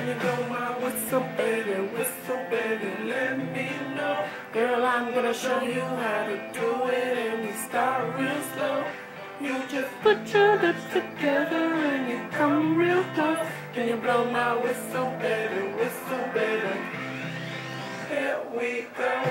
you blow my whistle, baby, let me know. Girl, I'm gonna show you how to do it, and you start real slow. You just put your lips together and you come real close. Can you blow my whistle, baby, whistle, baby? Here we go.